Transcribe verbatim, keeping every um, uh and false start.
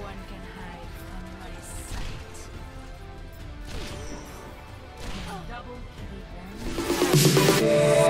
one can hide from my sight. Double kill.